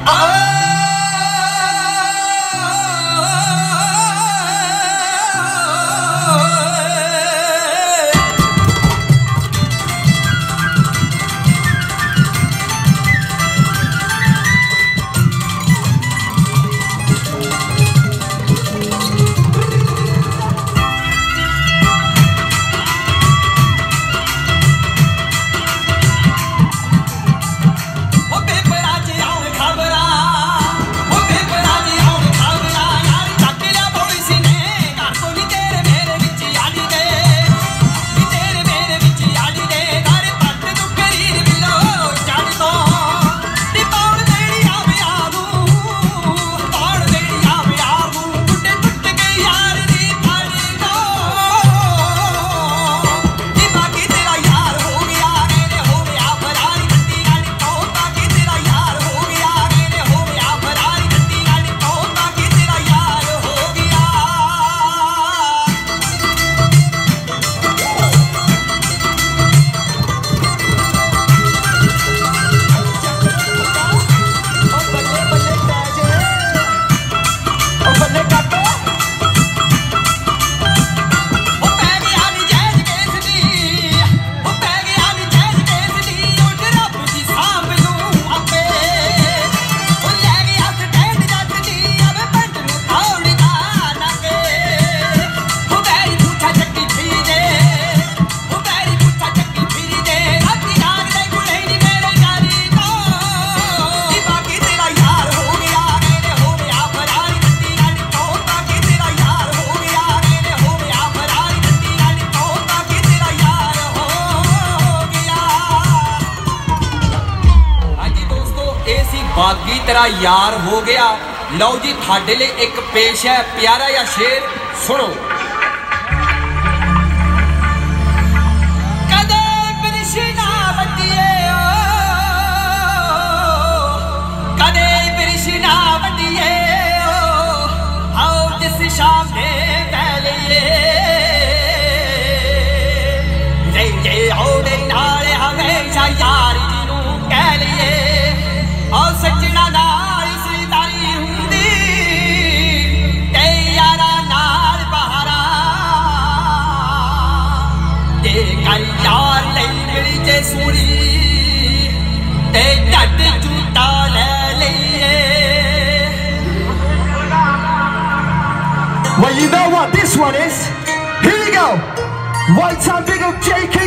बागी तेरा यार हो गया। लो जी थाडे लिए एक पेश है प्यारा या शेर, सुनो। कदे बिरशिना वडिए कदे बिरशिना वडिए आओ जिस शाम ने पहले ये ओडे नाले हमेशा यार जिनू कह लिए और सजना नाल सीताई हुंदी ते यारा नाल बहारा ते कल यार लई मिली जे सूरी ते झट झूठा ले लईए। Well, you know what this one is? Here we go. One time big up JK.